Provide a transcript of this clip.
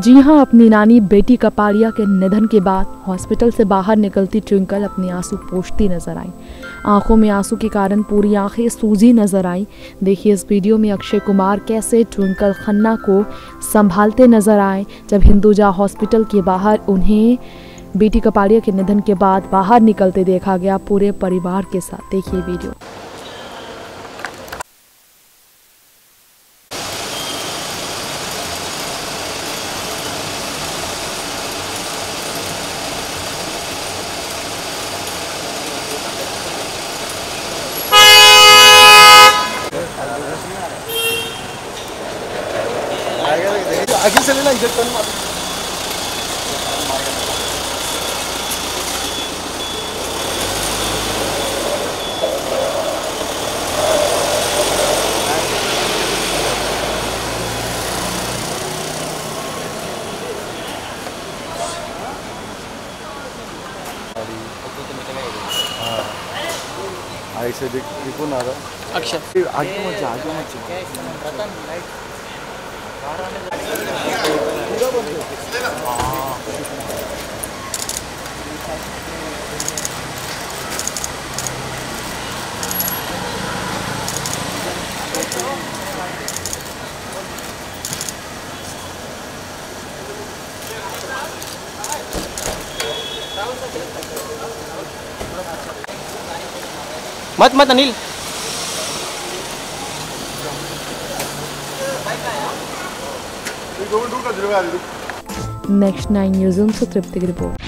जी हां, अपनी नानी बेटी कपाड़िया के निधन के बाद हॉस्पिटल से बाहर निकलती ट्विंकल अपने आंसू पोंछती नजर आई। आंखों में आंसू के कारण पूरी आंखें सूजी नजर आई। देखिए इस वीडियो में अक्षय कुमार कैसे ट्विंकल खन्ना को संभालते नजर आए जब हिंदुजा हॉस्पिटल के बाहर उन्हें बेटी कपाड़िया के निधन के बाद बाहर निकलते देखा गया पूरे परिवार के साथ। देखिए वीडियो। आगे चले ना इधर टर्न मार। हाँ ऐसे देखो ना अक्षय आगे मत जा, आगे मत जा। मत अनिल नेक्स्ट 9 न्यूज़ से तृप्ति की रिपोर्ट।